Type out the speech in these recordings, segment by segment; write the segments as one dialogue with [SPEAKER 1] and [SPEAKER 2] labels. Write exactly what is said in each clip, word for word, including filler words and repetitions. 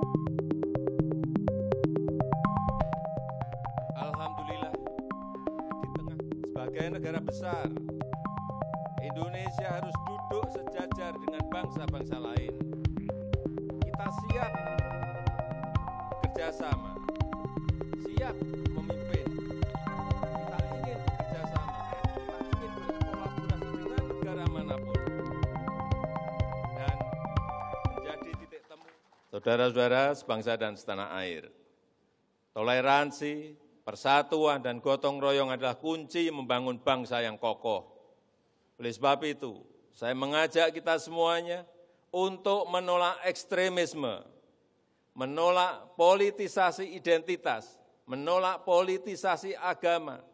[SPEAKER 1] Alhamdulillah, di tengah sebagai negara besar, Indonesia harus duduk sejajar dengan bangsa-bangsa lain. Kita siap bekerjasama, siap memimpin. Kita ingin bekerjasama, kita ingin berkolaborasi dengan negara manapun. Dan menjadi titik temu. Saudara-saudara sebangsa dan setanah air, toleransi, persatuan, dan gotong royong adalah kunci membangun bangsa yang kokoh. Oleh sebab itu, saya mengajak kita semuanya untuk menolak ekstremisme, menolak politisasi identitas, menolak politisasi agama.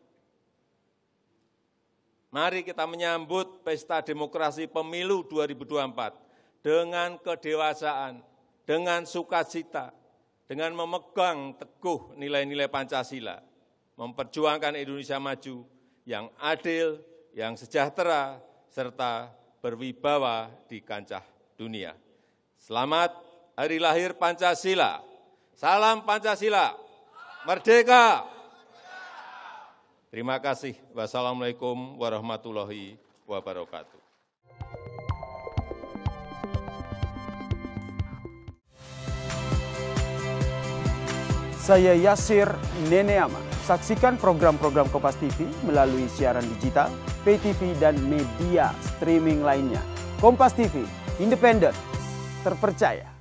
[SPEAKER 1] Mari kita menyambut pesta demokrasi pemilu dua ribu dua puluh empat dengan kedewasaan, dengan sukacita, dengan memegang teguh nilai-nilai Pancasila, memperjuangkan Indonesia maju yang adil, yang sejahtera, serta berwibawa di kancah dunia. Selamat Hari Lahir Pancasila. Salam Pancasila. Merdeka. Terima kasih. Wassalamualaikum warahmatullahi wabarakatuh.
[SPEAKER 2] Saya Yasir Neneama. Saksikan program-program Kompas T V melalui siaran digital, pay T V, dan media streaming lainnya. Kompas T V, independen, terpercaya.